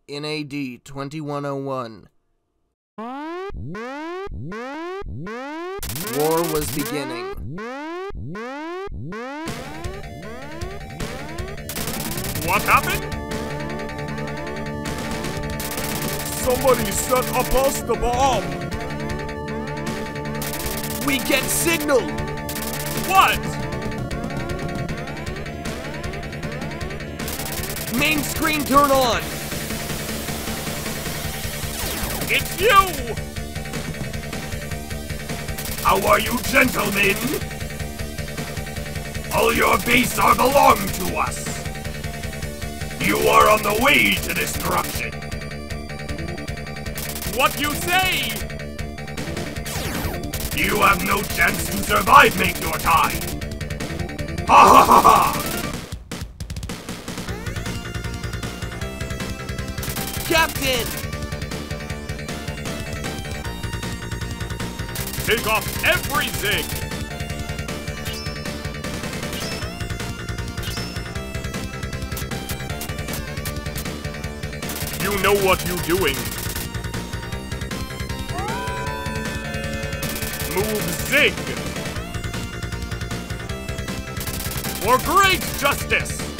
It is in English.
in AD 2101. War was beginning. What happened? Somebody set us the bomb! We get signal! What? Main screen turn on! It's you! How are you, gentlemen? All your base are belong to us. You are on the way to destruction. What you say? You have no chance to survive, make your time. Ha ha ha ha! Captain! Take off every zig! You know what you're doing. Move zig! For great justice!